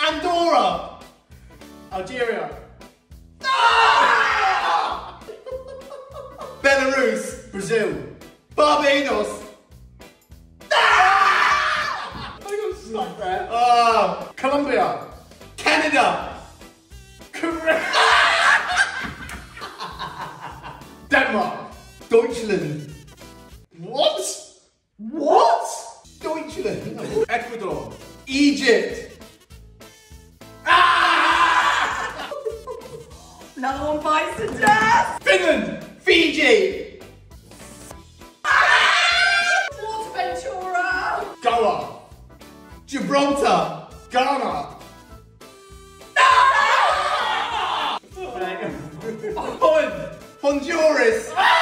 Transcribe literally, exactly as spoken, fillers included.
Andorra. Algeria. Ah! Belarus. Brazil. Barbados. Ah! I got stuck there. Oh, Colombia. Canada. Korea. Denmark. Deutschland. What? What? Deutschland. Ecuador. Egypt. Ah! Another one bites the dust. Finland. Fiji. Ah! Ventura. Goa. Gibraltar. Ghana. Ah! Holland. Honduras. Ah!